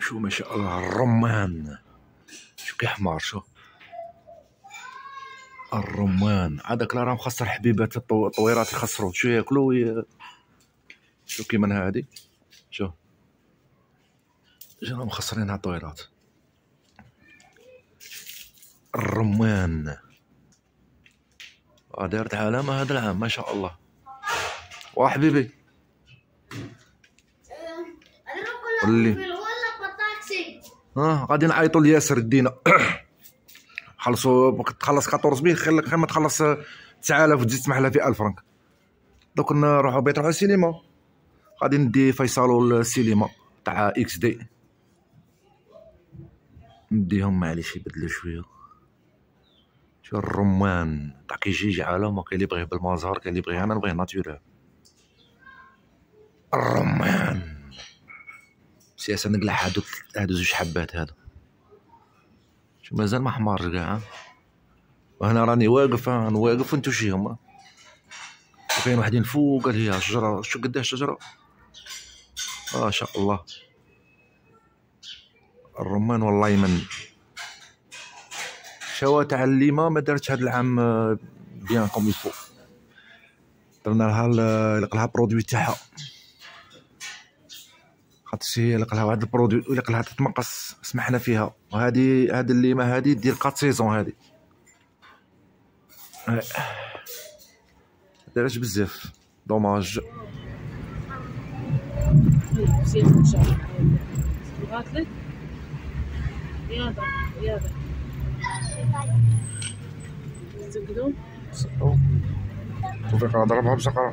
شو ما شاء الله الرمان، شو كيحمر، شو الرمان هذاك راه مخسر حبيبات الطويرات يخسروا شو ياكلوا شو كيما هادي، شو جانا مخسرين على الطويرات. الرمان دارت علامة هذا العام ما شاء الله. وحبيبي اللي غادي نعيطوا لياسر دينا خلصوا تخلص 14 خير ما تخلص 9000 وتزيد تسمح لها في 1000 فرنك. دوك نروحوا بغيت نروحوا السينما، غادي ندي فيصل السينما تاع اكس دي، نديهم معليش يبدلوا شويه. شو الرمان تاع كيجي علامه، كاين اللي يبغيه بالمزهر كاين اللي يبغيه، انا نبغيه ناتورال. الرمان سياسه نقلع هادو زوج حبات هادو، شو مازال ما حمارش كاع. وهنا راني واقف نواقف ونتوشيهم، كاين وحدين فوق هي شجره، شو قداش شجره ما شاء الله. الرمان والله يمن. شوا تاع الليمه ما دارتش هاد العام بيان كوم يفو، درنا لها لقلها برودوي تاعها، خاطر هي لقلها واحد البرودوي ولقلها تتمقص سمحنا فيها. وهذه هاد الليمه هادي دير 4 سيزون هادي، دارت بزاف دوماج. توفيق ضربها بشقرة.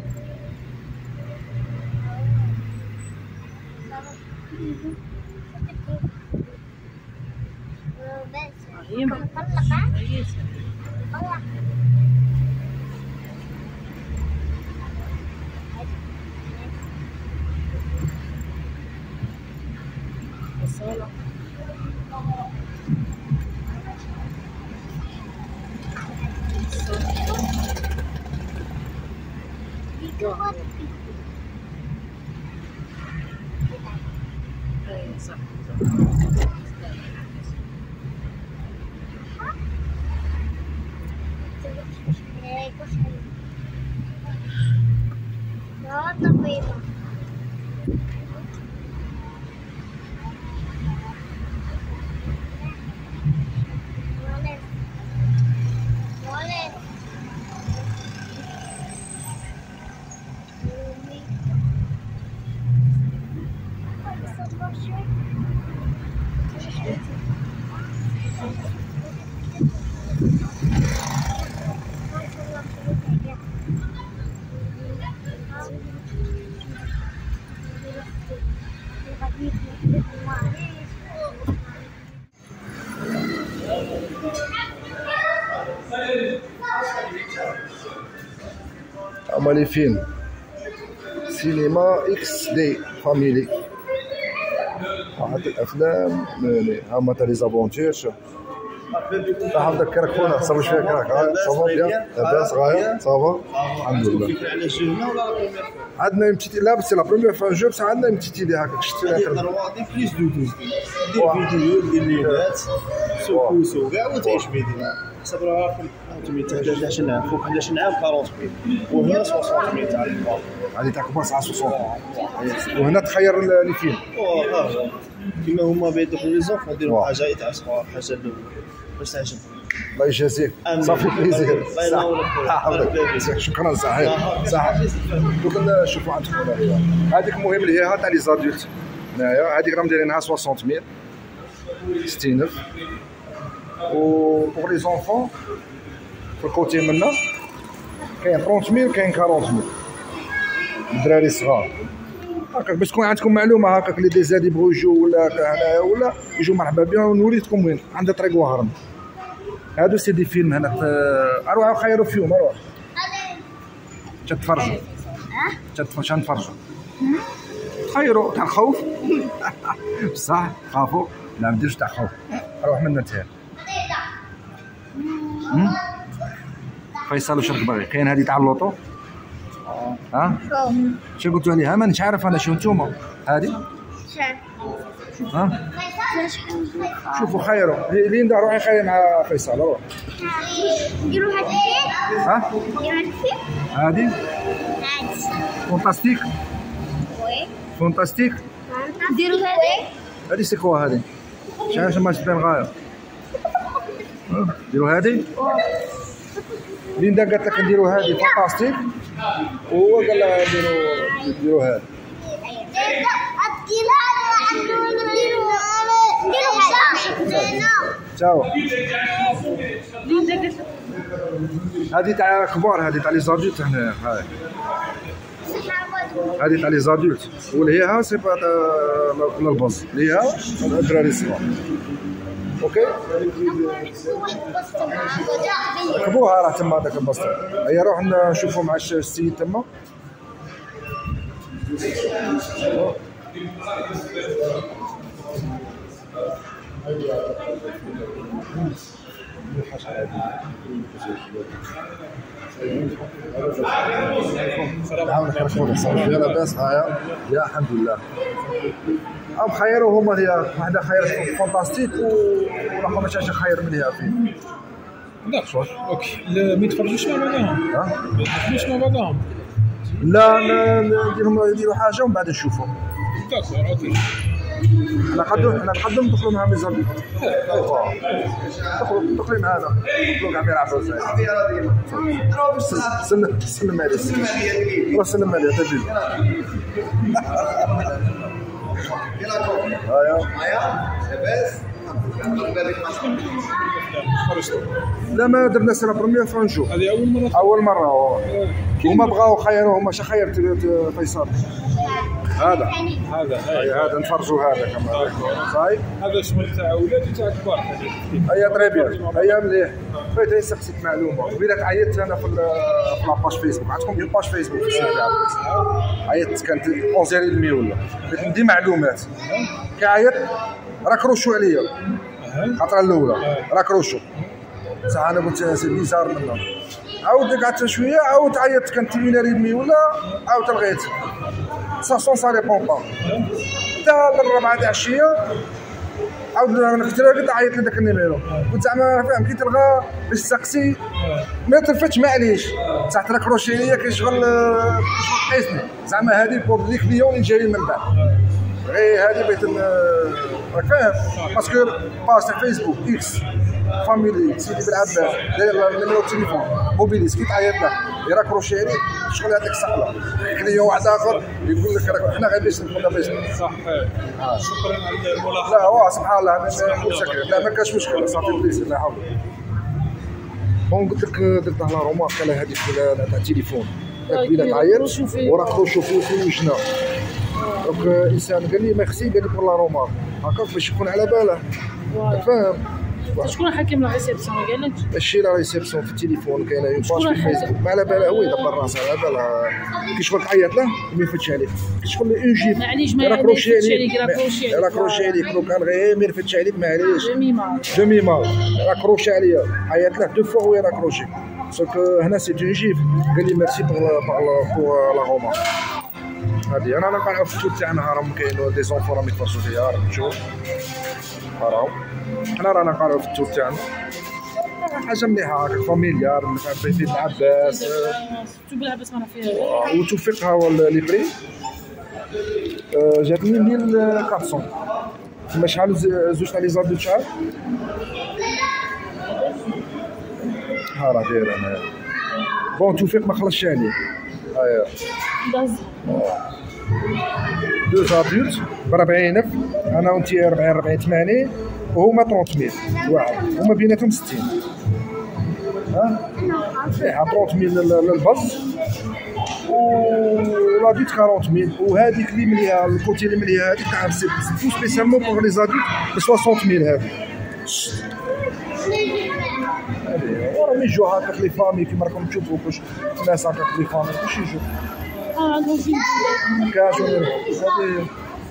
صح هما لي فيلم سينما اكس دي فاميلي، واحد الافلام هما تاع لي زافونتور. شوف راح نذكرك خونا صافا شويه كراك صافا بيان لاباس غايه صافا الحمد لله. عندنا يوم تيتي لا بس لا بروميير فوا جو بصح عندنا يوم تيتي لي هكاك شفتي لها بليس دو دير فيديو دير ليبات سوكوسو كاع وتعيش بيدنا. حسب راكم انتم تحتاج 11 عام فوق 11 عام 40000 وهنا 60000 تاع الكبار هذه تاع الكبار 60 وهنا تخير لي فيلم كيما هما بيدخلوا لي زونف نديروا حاجه تاع صغار حاجه باش تعجب. الله يجازيك صافي بليزير. شكرا صحيح صح. دوك نشوفوا عندكم هذيك المهم اللي هي تاع لي زادولت هنايا، هذيك راهم دايرينها 60000 60000 و بوغ لي زونفون في الكوتي منا كاين 30000 كاين 40000 الدراري الصغار هكاك باش تكون عندكم معلومه هكاك اللي ديزاد يبغوا يجوا ولا هنايا ولا يجوا مرحبا بهم. ونوريتكم وين عند طريق وهران هادو سي دي فيلم هنا اروحوا خيروا فيهم اروح تتفرجوا تتفرجوا نتفرجوا خيروا تاع الخوف بصح خافوا لا ما نديرش تاع خوف روح منا انت فيصل. واش راك باغي؟ كاين هذه تاع اللوطو ها شنو قلتوا عليها؟ ما نش عارف انا شنو نتوما هذه ها شوفوا خيروا. ليندا روحي خير مع فيصل. روح نديرو هاد الشيء. ها نديرو هاد الشيء. هادي فونتاستيك. وي فونتاستيك. نديرو هادي. هادي سي كوا هادي؟ شحال ما تبان غايه. نديرو هادي. ليندا قالت لك نديرو هادي فونتاستيك، وهو قال لها نديرو هادي. تاو هادي تاع كبار، هادي تاع لي زادولت هنا. هاي هادي تاع لي زادولت، والهيها سي با تاع البوز، الهيها الدراري الصغار. اوكي ركبوها راه تما داك البسطه. هيا روح نشوفوا مع السيد تما. عاونك ركبوا صافي لاباس. هايا يا الحمد لله. هم خيروا هما هي واحده خيرت فانتاستيك والاخر ما شاش خير منها فيه. داكشور اوكي. ما يتفرجوش مع بعضهم. ما يتفرجوش مع بعضهم. لا نديروا حاجه ومن بعد نشوفوا. داكشور اوكي. حنا نقدم ندخلوا مع ميزان. دخلي معانا ندخلوا كاع يلعبوا زين. سلم عليه روح سلم عليه تجي. هايا لاباس. لا ما درنا سي لا بروميير فوا نشوف. هذه اول مره هما بغاو خيروا. هما شا خير فيصل. هذا نفرجوا هذا كمان. صايب هذا شمل تاع ولاد وتاع كبار. هيا طري بيان. هيا مليح. بغيت نسقسيك معلومه. قبيله عيطت انا في لاباج فيسبوك. عندكم اون باج فيسبوك في السيد عباس. عيطت كانت 11:30 ولا بغيت ندي معلومات. كعيط راكروشوا عليا الخطره الاولى. راكروشوا صح. انا قلت سي بيزار منهم. عاود قعدت شويه عاود عيطت كانت 8:30 ولا عاود لغيت سا سا ريبون با. حتى الربعه تاع العشيه عاود نخترق عيط لذاك النيميرو. قلت زعما فاهم كي تلغى باش تسقسي ما تلفتش معليش صح. تراكروشي ليا كاين شغل قيسني زعما هذه بور لي كليون اللي جايين من بعد. غير هذه بغيت راك فاهم باسكو باج تاع فيسبوك اكس فاميلي سيدي بالعباس داير النيميرو تليفون موبيليس كي تعيط له يراكروشي عليك شغل يعطيك الصحله. كليون واحد اخر يقول لك راك حنا غير باش نكون باش صح. شكرا على الملاحظه. لا هو سبحان الله انا مشكل. لا ما كاش مشكل صافي بليزير لا حول. بون قلت لك درت لها رومارك على هذيك تاع التليفون. قبيله تعيط وراكروشو في وجهنا. دونك انسان قال لي ميرسي قال لي بور لا رومارك هكاك باش يكون على باله. فاهم. شكون حاكم لا ريسبسيون ما قالكش؟ ماشي لا ريسبسيون في التليفون كاينه اون باج في فيسبوك ما على بالها. هو يدبر راسها على بالها كي شغل تعيط له ما يفتش عليك. كي شغل اون جيب معليش ما يراكروشي عليك لو كان غير ما يفتش عليك معليش. دمي مال راكروشي عليا عيط له دو فوا هو يراكروشي. سوك هنا سي اون جيب قال لي ميرسي بور لا روما. هادي انا نلقاها في التور تاعنا راهم كاين دي زونفون راهم يتفرجوا فيها راك تشوف. راهم حنا رانا نقراو في التور تاعنا حاجه مليحه هكا فاميليار نفهم في العباس. تو بالعباس ما فيها وتوفيق هو لي بري جاتني 1400. تما شحال زوج تاع لي زادو شحال؟ ها راه داير انا. بون توفيق ما خلصش عليه. هايا دو زادولت ب 40,000. انا وانت 40 80 وهما 30,000 واحد. هما بيناتهم 60. ها فيها 30,000 للبز و لاديت 40,000. وهذيك اللي مليها الكوتي اللي مليها هذيك تاع تو سبيسيالمون بوغ لي زاديت ب 60,000 هذيك. وراهم يجوا هكاك لي فامي كيما راكم تشوفوا كلش الناس هكاك لي فامي كلشي يجوا. عندهم فين كاش هذه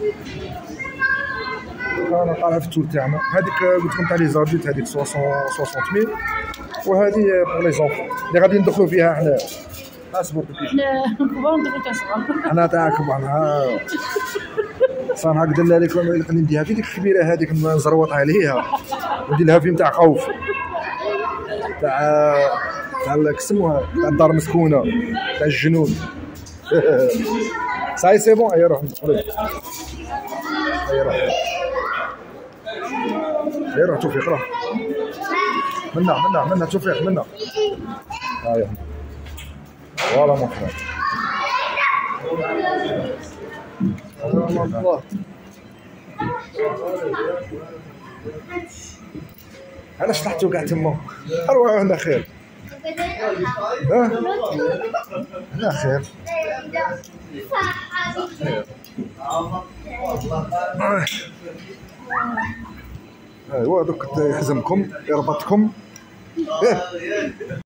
انا قالها في التور تاعنا. هذيك قلت لكم تاع لي زادولت هذيك 60,000 وهذه بور لي زونفون اللي غادي ندخلوا فيها حنا. اصبر حنا كبار ندخلوا تاع صغار. حنا تاع كبار حسن هكذا لا لك نديها في ديك الكبيره هذيك نزروط عليها وندير لها فيلم تاع خوف تاع كسموها تاع الدار المسكونه تاع الجنود. صاي سي بون. اي روح ندخلوا. اي روح. اي روح توفيق روح. منا توفيق منا. هاي فوالا مون فرير. انا شطحتو كاع تما. اروح هنا خير. ها هنا خير. ايوا دوك يحزمكم يربطكم.